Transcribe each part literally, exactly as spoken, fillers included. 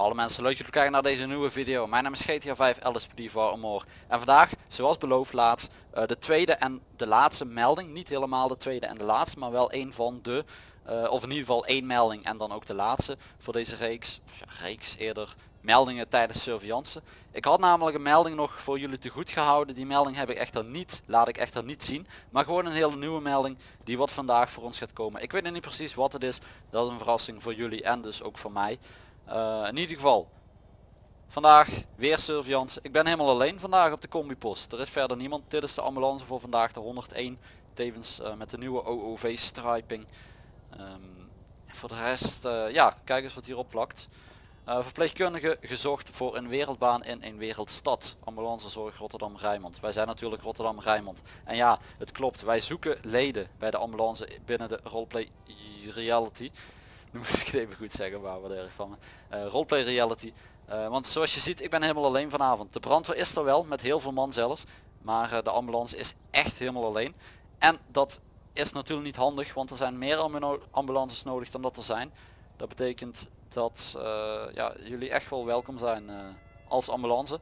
Alle mensen, leuk dat jullie kijken naar deze nieuwe video. Mijn naam is G T A vijf L S P D for More. En vandaag, zoals beloofd laatst, uh, de tweede en de laatste melding. Niet helemaal de tweede en de laatste, maar wel een van de, uh, of in ieder geval één melding en dan ook de laatste voor deze reeks. Of ja, reeks eerder, meldingen tijdens surveillance. Ik had namelijk een melding nog voor jullie te goed gehouden. Die melding heb ik echter niet, laat ik echter niet zien. Maar gewoon een hele nieuwe melding die wat vandaag voor ons gaat komen. Ik weet nog niet precies wat het is. Dat is een verrassing voor jullie en dus ook voor mij. Uh, in ieder geval, vandaag weer surveillance. Ik ben helemaal alleen vandaag op de combipost. Er is verder niemand. Dit is de ambulance voor vandaag, de honderdéén. Tevens uh, met de nieuwe O O V striping. Um, voor de rest, uh, ja, kijk eens wat hierop plakt. Uh, verpleegkundige gezocht voor een wereldbaan in een wereldstad. Ambulancezorg Rotterdam-Rijnmond. Wij zijn natuurlijk Rotterdam-Rijnmond. En ja, het klopt. Wij zoeken leden bij de ambulance binnen de roleplay reality. Nu moest ik het even goed zeggen, maar wat erg van me. Uh, roleplay reality. Uh, want zoals je ziet, ik ben helemaal alleen vanavond. De brandweer is er wel, met heel veel man zelfs. Maar uh, de ambulance is echt helemaal alleen. En dat is natuurlijk niet handig, want er zijn meer ambulances nodig dan dat er zijn. Dat betekent dat uh, ja, jullie echt wel welkom zijn uh, als ambulance.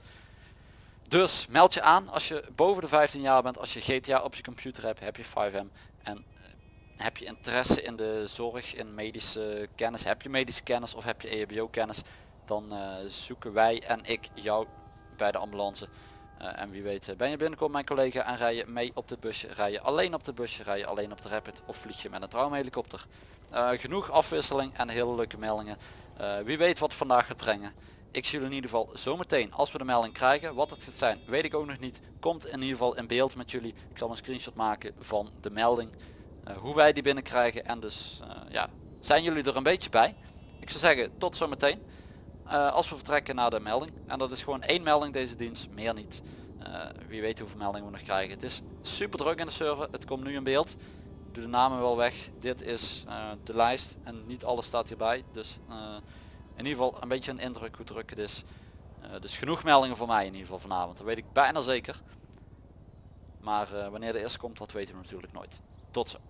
Dus meld je aan als je boven de vijftien jaar bent, als je G T A op je computer hebt, heb je vijf M. En heb je interesse in de zorg, in medische kennis, heb je medische kennis of heb je E H B O kennis, dan uh, zoeken wij en ik jou bij de ambulance. Uh, en wie weet ben je binnenkomt mijn collega en rij je mee op het busje, rij je alleen op het busje, rij je alleen op de Rapid of vlieg je met een traumahelikopter. Uh, genoeg afwisseling en hele leuke meldingen. Uh, wie weet wat vandaag gaat brengen. Ik zie jullie in ieder geval zometeen als we de melding krijgen. Wat het gaat zijn weet ik ook nog niet. Komt in ieder geval in beeld met jullie. Ik zal een screenshot maken van de melding. Uh, hoe wij die binnenkrijgen en dus uh, ja, zijn jullie er een beetje bij. Ik zou zeggen tot zometeen. Uh, als we vertrekken naar de melding. En dat is gewoon één melding deze dienst, meer niet. Uh, wie weet hoeveel meldingen we nog krijgen. Het is super druk in de server. Het komt nu in beeld. Ik doe de namen wel weg. Dit is uh, de lijst en niet alles staat hierbij. Dus uh, in ieder geval een beetje een indruk hoe druk het is. Uh, dus genoeg meldingen voor mij in ieder geval vanavond. Dat weet ik bijna zeker. Maar uh, wanneer de eerste komt, dat weten we natuurlijk nooit. Tot zo.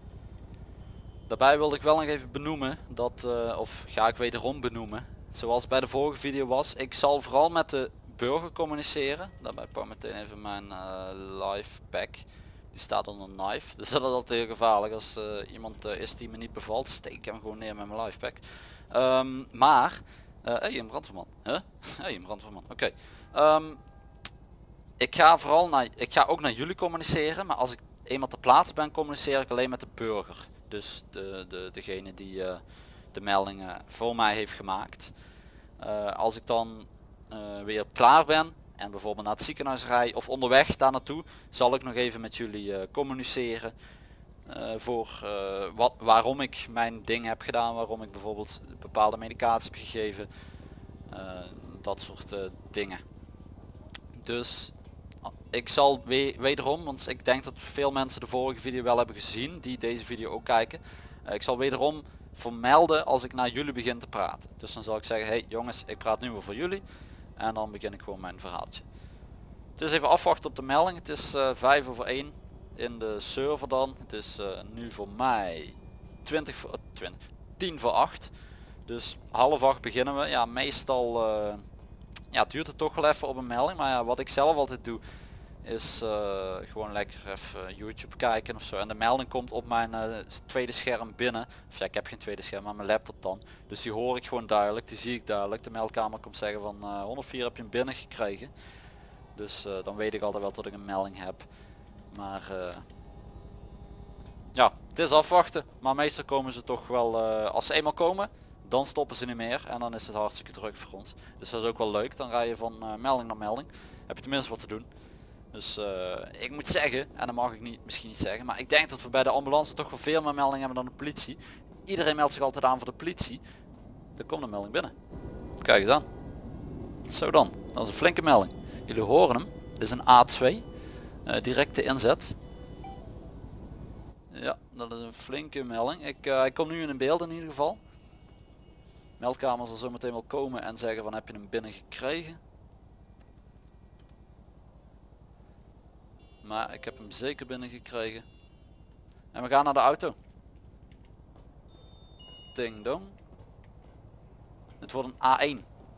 Daarbij wilde ik wel nog even benoemen dat, uh, of ga ik wederom benoemen, zoals bij de vorige video was, ik zal vooral met de burger communiceren. Daarbij pak ik meteen even mijn uh, live pack. Die staat onder knife, dus dat is altijd heel gevaarlijk als uh, iemand uh, is die me niet bevalt. Steek ik hem gewoon neer met mijn live pack. Um, maar, hé uh, hey, een brandweerman, huh? hey, een brandweerman, oké. Okay. Um, ik ga vooral naar, ik ga ook naar jullie communiceren, maar als ik eenmaal te plaatse ben, communiceer ik alleen met de burger. Dus de, de, degene die uh, de meldingen voor mij heeft gemaakt. Uh, als ik dan uh, weer klaar ben en bijvoorbeeld naar het ziekenhuis rij of onderweg daar naartoe, zal ik nog even met jullie uh, communiceren. Uh, voor uh, wat, waarom ik mijn ding heb gedaan, waarom ik bijvoorbeeld bepaalde medicatie heb gegeven. Uh, dat soort uh, dingen. Dus ik zal we wederom, want ik denk dat veel mensen de vorige video wel hebben gezien die deze video ook kijken. Uh, ik zal wederom vermelden als ik naar jullie begin te praten. Dus dan zal ik zeggen, hey jongens, ik praat nu weer voor jullie. En dan begin ik gewoon mijn verhaaltje. Het is even afwachten op de melding. Het is uh, vijf over één in de server dan. Het is uh, nu voor mij twintig voor, twintig, tien voor acht. Dus half acht beginnen we. Ja, meestal uh, ja, duurt het toch wel even op een melding. Maar ja, wat ik zelf altijd doe is uh, gewoon lekker even YouTube kijken of zo. En de melding komt op mijn uh, tweede scherm binnen. Of ja, ik heb geen tweede scherm, maar mijn laptop dan. Dus die hoor ik gewoon duidelijk, die zie ik duidelijk. De meldkamer komt zeggen van uh, honderdvier heb je hem binnen gekregen. Dus uh, dan weet ik altijd wel dat ik een melding heb. Maar uh, ja, het is afwachten. Maar meestal komen ze toch wel, uh, als ze eenmaal komen, dan stoppen ze niet meer. En dan is het hartstikke druk voor ons. Dus dat is ook wel leuk. Dan rij je van uh, melding naar melding. Heb je tenminste wat te doen. Dus uh, ik moet zeggen, en dat mag ik niet, misschien niet zeggen, maar ik denk dat we bij de ambulance toch wel veel meer meldingen hebben dan de politie. Iedereen meldt zich altijd aan voor de politie. Er komt een melding binnen. Kijk eens aan. Zo dan, dat is een flinke melding. Jullie horen hem, dit is een A twee, uh, directe inzet. Ja, dat is een flinke melding. Ik, uh, ik kom nu in beeld in ieder geval. Meldkamer zal zo meteen wel komen en zeggen van heb je hem binnen gekregen. Maar ik heb hem zeker binnen gekregen. En we gaan naar de auto. Ding dong. Het wordt een A één.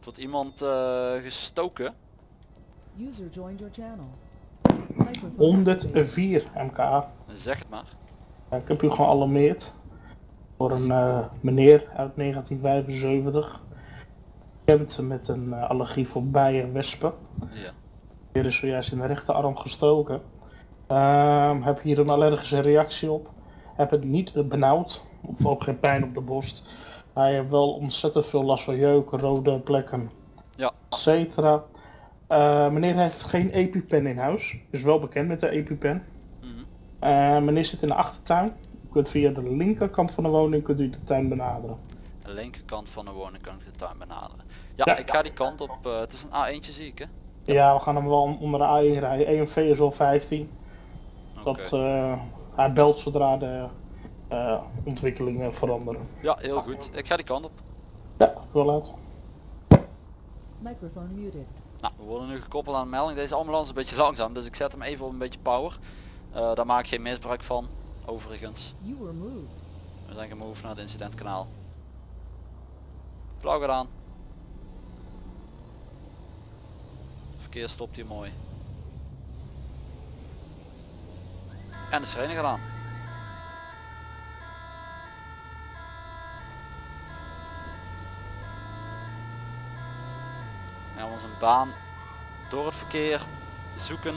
Wordt iemand uh, gestoken? User joined your channel. honderdvier M K. Zeg het maar. Ja, ik heb u gealarmeerd voor een uh, meneer uit negentien vijfenzeventig. Bekend met een uh, allergie voor bijen en wespen. Ja. Die is zojuist in de rechterarm gestoken. Uh, heb hier een allergische reactie op. Heb het niet benauwd. Of ook geen pijn op de borst. Hij heeft wel ontzettend veel last van jeuken, rode plekken, ja. et cetera. Uh, meneer heeft geen EpiPen in huis. Is wel bekend met de EpiPen. Mm-hmm. uh, meneer zit in de achtertuin. U kunt via de linkerkant van de woning kunt u de tuin benaderen. De linkerkant van de woning kan ik de tuin benaderen. Ja, ja. Ik ga die kant op. Uh, het is een A eentje zie ik hè? Ja, we gaan hem wel onder de A één rijden. E M V is al vijftien. Okay. Dat uh, hij belt zodra de uh, ontwikkelingen veranderen. Ja, heel goed. Ik ga die kant op. Ja, wel uit. Microphone muted. Nou, we worden nu gekoppeld aan de melding. Deze ambulance is een beetje langzaam, dus ik zet hem even op een beetje power. Uh, daar maak ik geen misbruik van, overigens. We zijn gemoved naar het incidentkanaal. Flauw gedaan. Verkeer stopt hier mooi. En de sirene gedaan. We hebben ons een baan door het verkeer zoeken.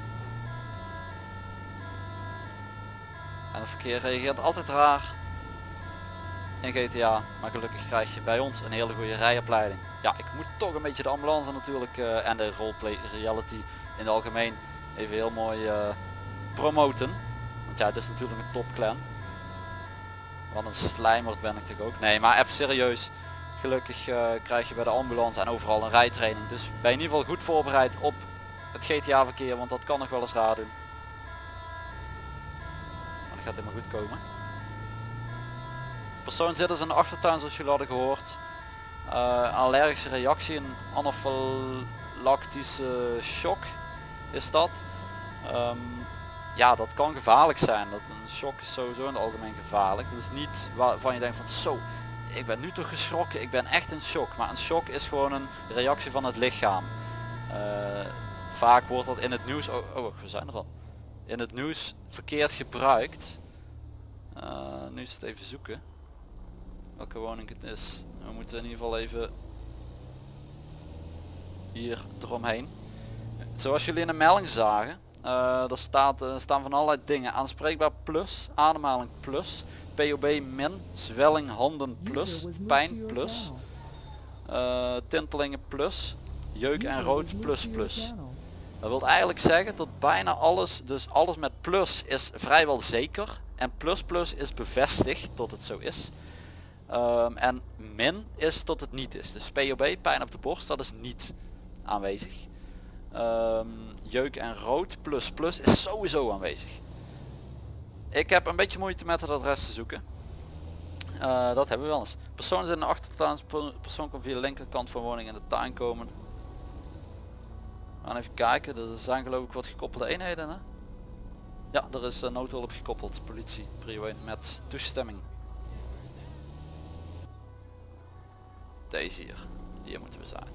En het verkeer reageert altijd raar in G T A, maar gelukkig krijg je bij ons een hele goede rijopleiding. Ja, ik moet toch een beetje de ambulance natuurlijk uh, en de roleplay reality in het algemeen even heel mooi uh, promoten. Want ja, het is natuurlijk een topclan. Wat een slijmer ben ik toch ook. Nee, maar even serieus. Gelukkig uh, krijg je bij de ambulance en overal een rijtraining. Dus ben je in ieder geval goed voorbereid op het G T A verkeer, want dat kan nog wel eens raar doen. Maar dat gaat helemaal goed komen. De persoon zit dus in de achtertuin zoals jullie hadden gehoord. Uh, allergische reactie, een anafylactische shock is dat. Um, ja, dat kan gevaarlijk zijn. Dat, een shock is sowieso in het algemeen gevaarlijk. Dat is niet waarvan je denkt van zo, ik ben nu toch geschrokken, ik ben echt in shock. Maar een shock is gewoon een reactie van het lichaam. Uh, vaak wordt dat in het nieuws, oh, oh we zijn er al, in het nieuws verkeerd gebruikt. Uh, nu is het even zoeken welke woning het is. We moeten in ieder geval even hier eromheen. Zoals jullie in de melding zagen, uh, er staat, uh, staan van allerlei dingen. Aanspreekbaar plus, ademhaling plus, P O B min, zwelling handen plus, pijn plus, uh, tintelingen plus, jeuk en rood plus plus. Dat wil eigenlijk zeggen dat bijna alles, dus alles met plus is vrijwel zeker en plus plus is bevestigd tot het zo is. Um, en min is tot het niet is. Dus P O B, pijn op de borst, dat is niet aanwezig. Um, jeuk en rood plus plus is sowieso aanwezig. Ik heb een beetje moeite met het adres te zoeken. Uh, dat hebben we wel eens. Persoon zit in de achtertuin, persoon kan via de linkerkant van woning in de tuin komen. We gaan even kijken, er zijn geloof ik wat gekoppelde eenheden hè? Ja, er is uh, noodhulp gekoppeld, politie, prio één met toestemming. Deze hier, hier moeten we zijn.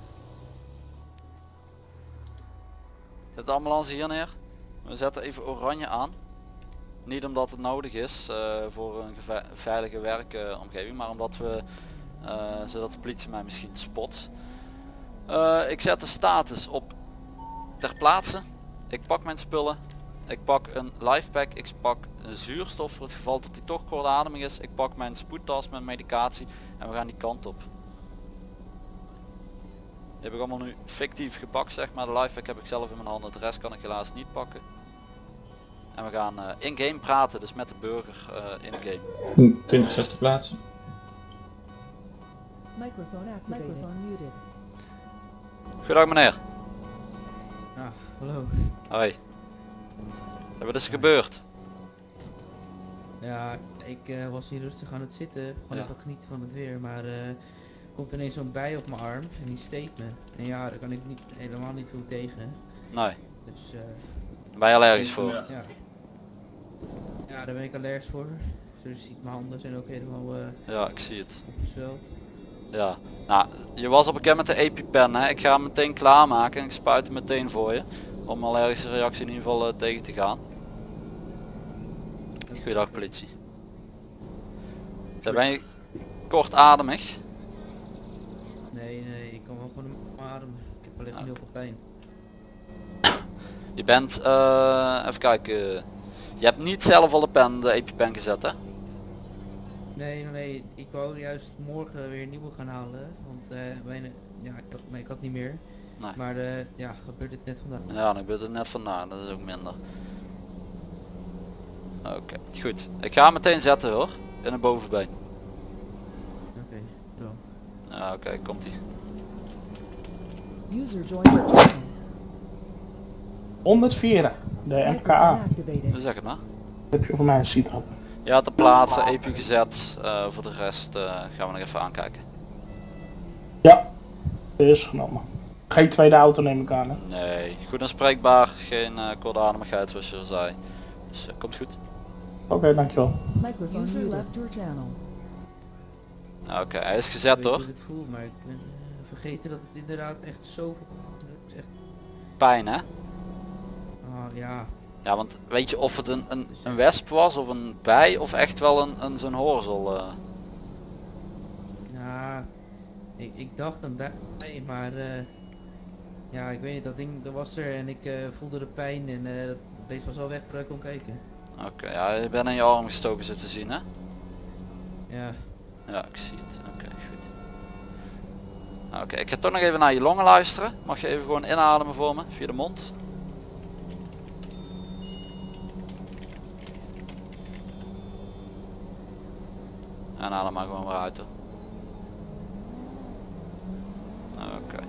Zet de ambulance hier neer. We zetten even oranje aan. Niet omdat het nodig is uh, voor een veilige werkomgeving, maar omdat we, uh, zodat de politie mij misschien spot. Uh, ik zet de status op ter plaatse. Ik pak mijn spullen. Ik pak een lifepack. Ik pak een zuurstof voor het geval dat die toch kortademig is. Ik pak mijn spoedtas met medicatie en we gaan die kant op. Die heb ik allemaal nu fictief gepakt zeg maar. De lifepack heb ik zelf in mijn handen. De rest kan ik helaas niet pakken. En we gaan uh, in-game praten, dus met de burger uh, in-game. twintig zesde plaats. Goedendag meneer. Ah, hallo. Hoi. Wat is er gebeurd? Ja, ik uh, was hier rustig aan het zitten, gewoon ja. even genieten van het weer, maar uh, komt ineens zo'n bij op mijn arm en die steekt me. En ja, daar kan ik niet, helemaal niet veel tegen. Nee. Dus, uh, ben je allergisch voor? Ja. ja. Ja, daar ben ik allergisch voor. Zoals je ziet, mijn handen zijn ook helemaal uh, ja, ik zie het. opgezweld. Ja, nou, je was op een gegeven moment de EpiPen, hè. Ik ga hem meteen klaarmaken en ik spuit hem meteen voor je. Om allergische reactie in ieder geval uh, tegen te gaan. Goeiedag politie. Daar ben je kortademig. Nee, nee, ik kan wel gewoon mijn adem. Ik heb alleen Ja. heel veel pijn. Je bent, uh, even kijken. Je hebt niet zelf al de pen, de EpiPen gezet, hè? Nee, nee, nee, ik wou juist morgen weer een nieuwe gaan halen. Want eh mijn, ja, ik had, nee, ik had niet meer. Nee. Maar eh ja, gebeurt het net vandaag. Ja, nu gebeurt het net vandaag, dat is ook minder. Oké, okay, goed. Ik ga hem meteen zetten hoor, in een bovenbeen. Oké, okay, zo. Ja, oké, okay, komt ie. User joined your channel. honderdvier, de M K Microphone A. activated. Zeg het maar. Heb je voor mij een C-trap? Ja, te plaatsen, E P U gezet. Uh, voor de rest uh, gaan we nog even aankijken. Ja, is genomen. Geen tweede auto neem ik aan, hè? Nee, goed en spreekbaar. Geen uh, kortademigheid zoals je al zei. Dus uh, komt goed. Oké, okay, dankjewel. Microphone User left your channel. Oké, okay, hij is gezet Ik hoor. weet hoe ik het voel, maar ik ben uh, vergeten dat het inderdaad echt zoveel... Het is echt... Pijn hè? Ah, ja. Ja, want weet je of het een, een, een wesp was of een bij of echt wel een, een zo'n hoorzel? Uh... Ja, ik, ik dacht aan dat, nee, maar uh, ja, ik weet niet, dat ding dat was er en ik uh, voelde de pijn en uh, dat beest was al weg terwijl ik kon kijken. Oké, okay, ja, je bent in je arm gestoken zo te zien hè? Ja. Ja, ik zie het. Oké, okay, goed. Oké, okay, ik ga toch nog even naar je longen luisteren. Mag je even gewoon inademen voor me, via de mond? En adem maar gewoon weer uit hoor. Oké. Okay.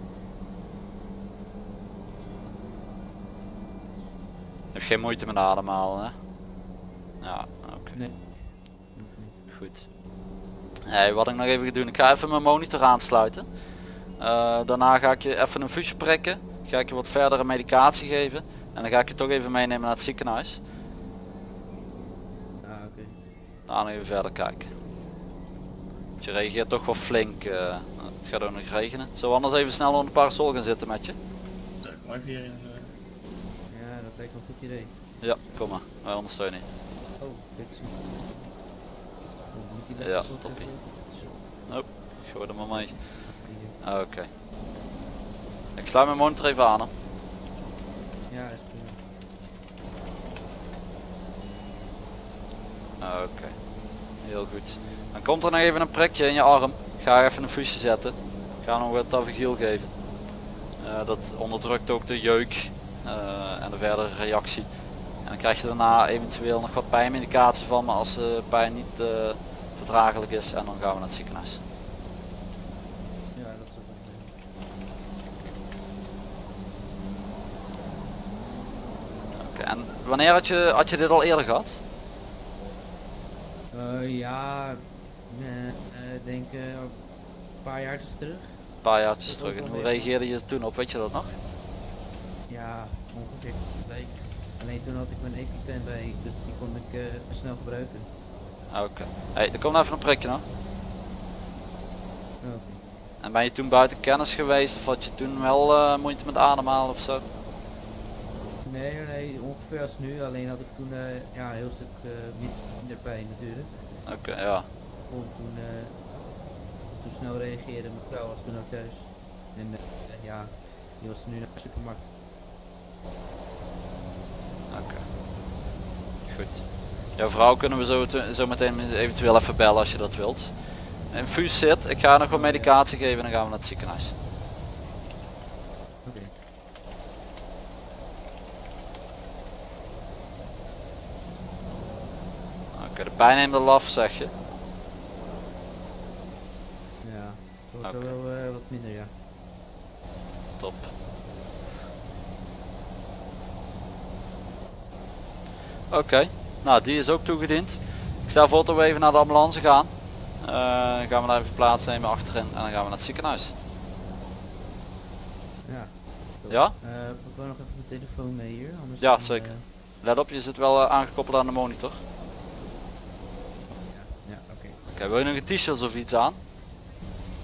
Heb geen moeite met ademhalen hè? Ja, oké. Okay. Nee. Goed. Hey, wat ik nog even ga doen, ik ga even mijn monitor aansluiten. Uh, daarna ga ik je even een fusje prikken. Ga ik je wat verdere medicatie geven. En dan ga ik je toch even meenemen naar het ziekenhuis. Ah, oké. Okay. Dan even verder kijken. Je reageert toch wel flink. Uh, het gaat ook nog regenen. Zullen we anders even snel onder een parasol gaan zitten met je? Ja, kom even hierin. Uh... Ja, dat lijkt wel een goed idee. Ja, kom maar. Wij ondersteunen je. Oh, kijk eens. Oh, ja, toppie. Oh, gooi er maar mee. Oké. Okay. Ik sluit mijn monitor even aan. Hè. Ja, is prima. Oké. Okay. Heel goed. Dan komt er nog even een prikje in je arm. Ga even een fusje zetten. Ga nog wat tavigiel geven. Uh, dat onderdrukt ook de jeuk uh, en de verdere reactie. En dan krijg je daarna eventueel nog wat pijnmedicatie van, maar als de pijn niet uh, verdragelijk is, en dan gaan we naar het ziekenhuis. Ja, dat is ook Oké, en wanneer had je, had je dit al eerder gehad? Uh, ja, uh, uh, denk uh, een paar jaar terug. Een paar jaartjes terug. En hoe reageerde je toen op, weet je dat nog? Ja, ongeveer gelijk. Alleen toen had ik mijn EpiPen bij, dus die kon ik uh, snel gebruiken. Oké. Okay. Hey, er komt even een prikje nog. Oh, okay. En ben je toen buiten kennis geweest of had je toen wel uh, moeite met ademhalen of zo? Nee, nee, ongeveer als nu, alleen had ik toen uh, ja, een heel stuk uh, minder pijn natuurlijk. Oké, okay, ja. Kon toen, uh, toen snel reageren, mijn vrouw was toen ook thuis. En uh, ja, die was nu naar de supermarkt. Oké. Okay. Goed. Jouw vrouw kunnen we zo, te, zo meteen eventueel even bellen als je dat wilt. Infuus zit, ik ga nog wat medicatie geven en dan gaan we naar het ziekenhuis. Oké. Okay. Oké, okay, de pijn neemt al af zeg je? Ja, dat wordt okay. wel uh, wat minder ja. Top. Oké, okay. Nou die is ook toegediend. Ik stel voor dat we even naar de ambulance gaan. Uh, dan gaan we daar even plaatsnemen achterin en dan gaan we naar het ziekenhuis. Ja. Ja? Uh, ik wil nog even mijn telefoon mee hier. Anders ja, dan, zeker. Uh... Let op, je zit wel uh, aangekoppeld aan de monitor. Ja, ja oké. Okay. Oké, okay, wil je nog een t-shirt of iets aan?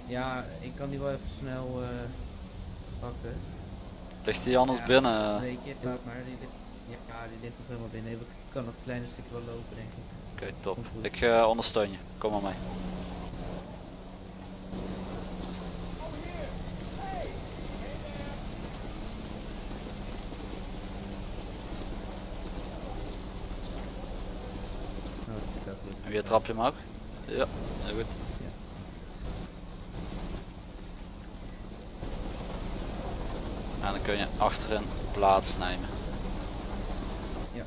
Ja, ik kan die wel even snel uh, pakken. Ligt die anders ja, binnen? Weet je, laat maar. Die ligt, ja, die ligt nog helemaal binnen. Ik kan nog een klein stukje wel lopen, denk ik. Oké, okay, top. Ik uh, ondersteun je. Kom maar mee. Wie trap je hem ook? Ja, heel goed. Ja. En dan kun je achterin plaatsnemen. Ja.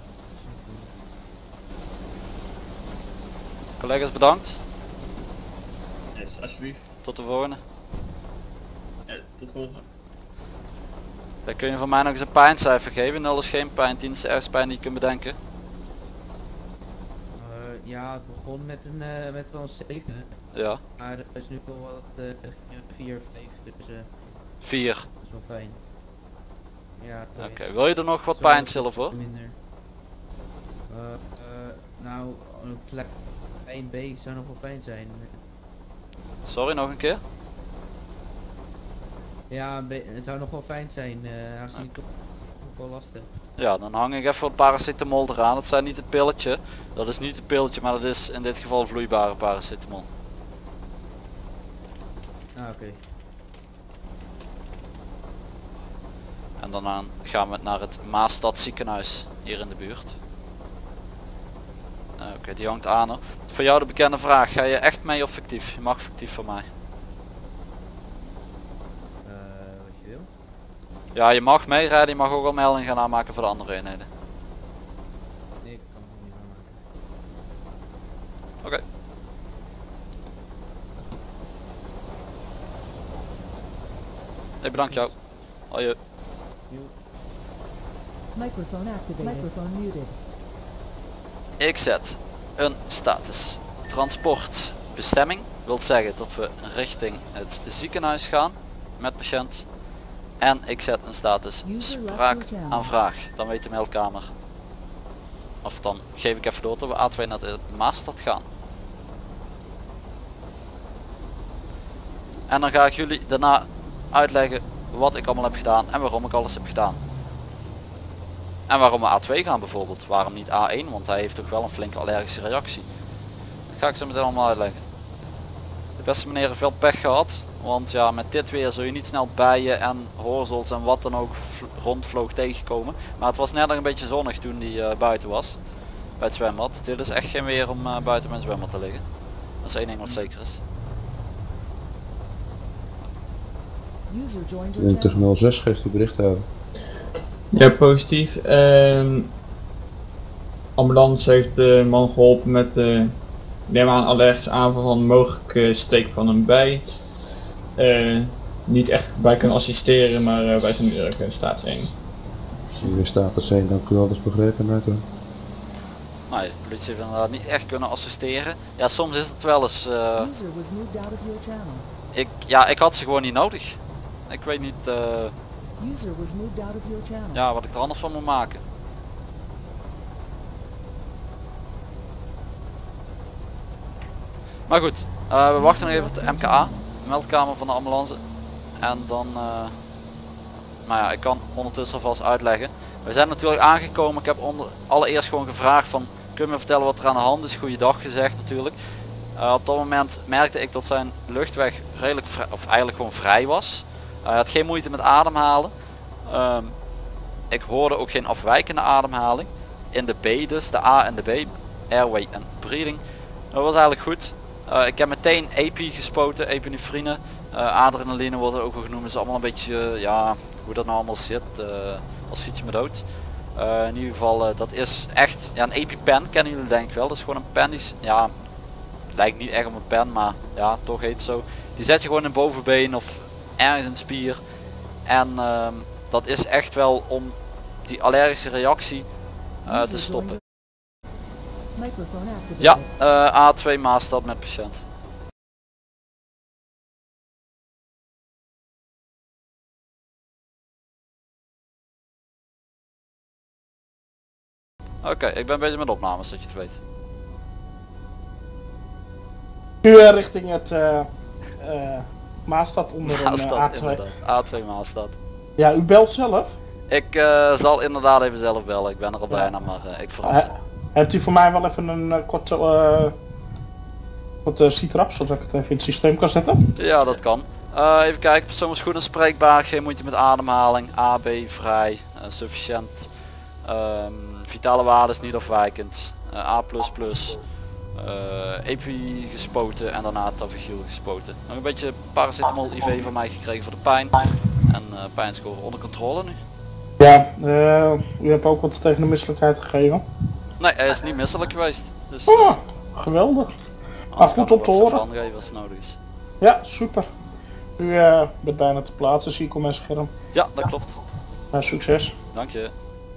Collega's bedankt. Yes, alsjeblieft. Tot de volgende. Ja, tot de volgende. Dan kun je van mij nog eens een pijncijfer geven. nul is geen pijn, tien is de ergste pijn die je kunt bedenken. Ja, het begon met een uh, met wel een zeven. Ja. Maar er is nu wel wat uh, vier, vijf, dus uh, vier. Dat is wel fijn. Ja. Oké, okay. Wil je er nog wat pijnstiller voor? Minder. Uh, uh, nou, een plek één B zou nog wel fijn zijn. Sorry, nog een keer? Ja, het zou nog wel fijn zijn, uh, aangezien ik toch wel last heb. Ja, dan hang ik even wat paracetamol eraan. Dat zijn niet het pilletje. Dat is niet het pilletje, maar dat is in dit geval vloeibare paracetamol. Ah, oké. Okay. En daarna gaan we naar het Maastad ziekenhuis hier in de buurt. Oké, okay, die hangt aan. Hoor. Voor jou de bekende vraag. Ga je echt mee of fictief? Je mag fictief van mij. Uh, wat je wil? Ja, je mag meerijden. Je mag ook al melding gaan aanmaken voor de andere eenheden. Nee, ik kan het niet aanmaken. Oké. Okay. Ik bedank jou. Hoi. Microphone activated. Microphone muted. Ik zet een status. Transport bestemming wil zeggen dat we richting het ziekenhuis gaan met patiënt. En ik zet een status spraakaanvraag. Dan weet de meldkamer. Of dan geef ik even door dat we A twee naar de Maastad gaan. En dan ga ik jullie daarna uitleggen wat ik allemaal heb gedaan en waarom ik alles heb gedaan. En waarom we A twee gaan bijvoorbeeld. Waarom niet A één, want hij heeft toch wel een flinke allergische reactie. Dat ga ik zo meteen allemaal uitleggen. De beste meneer heeft veel pech gehad. Want ja, met dit weer zul je niet snel bijen en horzels en wat dan ook rondvloog tegenkomen. Maar het was net nog een beetje zonnig toen die uh, buiten was. Bij het zwembad. Dit is echt geen weer om uh, buiten bij het zwembad te liggen. Dat is één ding wat zeker is. twintig nul zes geeft u bericht houden. Ja, positief. Uh, ambulance heeft de man geholpen met de neem aan allergische aanval van mogelijke steek van een bij. Uh, niet echt bij kunnen assisteren, maar uh, wij zijn nu ook in status één. Hier status één, dank u wel, dat is begrepen. Net hoor. Nou, de politie heeft inderdaad niet echt kunnen assisteren. Ja, soms is het wel eens... Uh, ik, ja, ik had ze gewoon niet nodig. Ik weet niet uh, ja, wat ik er anders van moet maken. Maar goed, uh, we wachten nog even op de M K A, de meldkamer van de ambulance. En dan, uh, nou ja, ik kan ondertussen alvast uitleggen. We zijn natuurlijk aangekomen, ik heb onder, allereerst gewoon gevraagd van, kun je me vertellen wat er aan de hand is? Goeiedag gezegd natuurlijk. Uh, op dat moment merkte ik dat zijn luchtweg redelijk vrij, of eigenlijk gewoon vrij was. Uh, hij had geen moeite met ademhalen. Uh, ik hoorde ook geen afwijkende ademhaling. In de B dus, de A en de B, airway en breathing. Dat was eigenlijk goed. Uh, ik heb meteen E P I gespoten, epinefrine. Uh, adrenaline wordt het ook wel genoemd. Het is allemaal een beetje, uh, ja, hoe dat nou allemaal zit. Uh, als fiets me dood. Uh, in ieder geval, uh, dat is echt, ja, een EpiPen kennen jullie denk ik wel. Dat is gewoon een pen die, ja, lijkt niet echt op een pen, maar ja, toch heet het zo. Die zet je gewoon in bovenbeen of ergens in spier. En uh, dat is echt wel om die allergische reactie uh, te stoppen. Ja, uh, A twee Maastad met patiënt. Oké, okay, ik ben bezig met opnames, dat je het weet. Nu uh, richting het uh, uh, Maastad onder een Maastad, uh, A twee. inderdaad. A twee Maastad. Ja, u belt zelf. Ik uh, zal inderdaad even zelf bellen. Ik ben er al bijna, maar uh, ik verras. Uh, hebt u voor mij wel even een uh, korte uh, wat uh, C-trap, zodat ik het even in het systeem kan zetten? Ja, dat kan. Uh, even kijken, persoon is goed en spreekbaar, geen moeite met ademhaling, A B vrij, uh, sufficiënt, um, vitale waarde is niet afwijkend, uh, A plus plus, uh, epi gespoten en daarna tavigiel gespoten. Nog een beetje paracetamol I V van mij gekregen voor de pijn en uh, pijnscore onder controle nu. Ja, uh, u hebt ook wat tegen de misselijkheid gegeven. Nee, hij is niet misselijk geweest. Dus, Oh, geweldig. Maar goed om te horen. Van geven als het nodig is. Ja, super. U uh, bent bijna te plaatsen, zie ik op mijn scherm. Ja, dat klopt. Uh, succes. Dank je.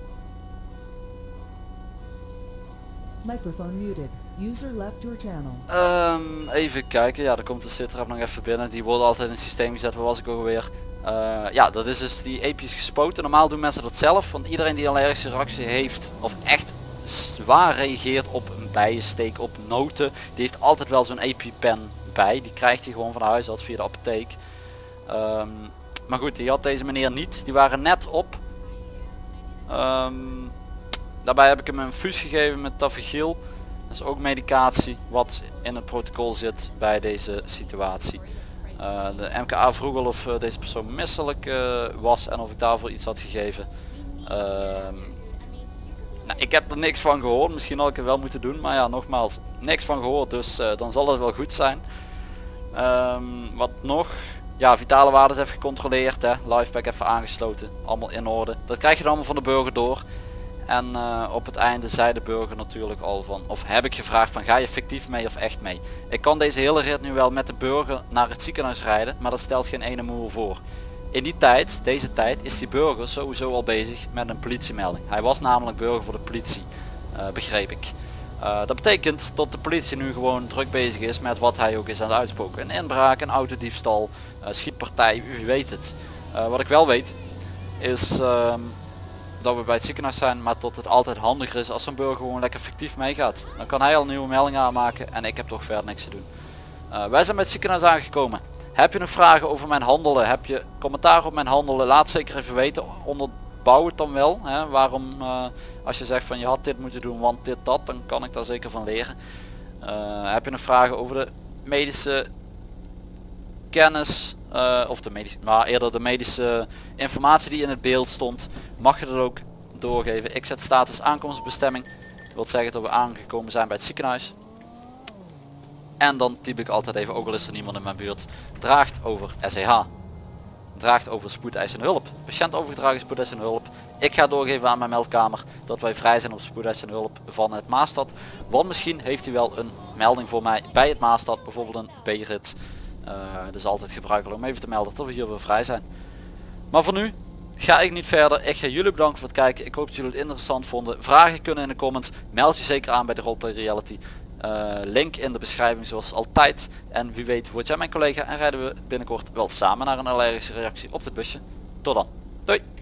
Microphone muted. User left your channel. Um, even kijken, ja, er komt de sitrap nog even binnen. Die worden altijd in het systeem gezet, waar was ik ook alweer? Uh, ja, dat is dus die epi's gespoten. Normaal doen mensen dat zelf, want iedereen die een allergische reactie heeft of echt zwaar reageert op een bijensteek, op noten, die heeft altijd wel zo'n EpiPen bij. Die krijgt hij gewoon van huis uit via de apotheek. Um, maar goed, die had deze meneer niet. Die waren net op. Um, daarbij heb ik hem een fus gegeven met tavigiel. Dat is ook medicatie wat in het protocol zit bij deze situatie. Uh, de M K A vroeg al of uh, deze persoon misselijk uh, was en of ik daarvoor iets had gegeven. Uh, nou, ik heb er niks van gehoord, misschien had ik het wel moeten doen, maar ja, nogmaals, niks van gehoord, dus uh, dan zal het wel goed zijn. Um, wat nog? Ja, vitale waarden even gecontroleerd, hè. Lifepack even aangesloten, allemaal in orde. Dat krijg je dan allemaal van de burger door. En uh, op het einde zei de burger natuurlijk al van, of heb ik gevraagd van, ga je fictief mee of echt mee? Ik kan deze hele rit nu wel met de burger naar het ziekenhuis rijden, maar dat stelt geen ene moer voor. In die tijd, deze tijd, is die burger sowieso al bezig met een politiemelding. Hij was namelijk burger voor de politie, uh, begreep ik. Uh, dat betekent dat de politie nu gewoon druk bezig is met wat hij ook is aan het uitspoken. Een inbraak, een autodiefstal, uh, schietpartij, u weet het. Uh, wat ik wel weet, is... Uh, dat we bij het ziekenhuis zijn, maar dat het altijd handiger is als een burger gewoon lekker fictief meegaat. Dan kan hij al een nieuwe melding aanmaken en ik heb toch verder niks te doen. Uh, wij zijn bij het ziekenhuis aangekomen. Heb je nog vragen over mijn handelen? Heb je commentaar op mijn handelen? Laat zeker even weten. Onderbouw het dan wel. Hè? Waarom uh, als je zegt van je had dit moeten doen, want dit dat, dan kan ik daar zeker van leren. Uh, heb je nog vragen over de medische kennis uh, of de medische, maar eerder de medische informatie die in het beeld stond, mag je dat ook doorgeven. Ik zet status aankomstbestemming, dat wil zeggen dat we aangekomen zijn bij het ziekenhuis. En dan typ ik altijd even, ook al is er niemand in mijn buurt, draagt over S E H. Draagt over spoedeisende hulp. Patiënt overgedragen spoedeisende hulp. Ik ga doorgeven aan mijn meldkamer dat wij vrij zijn op spoedeisende hulp van het Maastad. Want misschien heeft hij wel een melding voor mij bij het Maastad, bijvoorbeeld een B-rit. Uh, dat is altijd gebruikelijk om even te melden dat we hier weer vrij zijn. Maar voor nu ga ik niet verder. Ik ga jullie bedanken voor het kijken. Ik hoop dat jullie het interessant vonden. Vragen kunnen in de comments. Meld je zeker aan bij de Roleplay Reality. Uh, link in de beschrijving zoals altijd. En wie weet word jij mijn collega en rijden we binnenkort wel samen naar een allergische reactie op dit busje. Tot dan. Doei.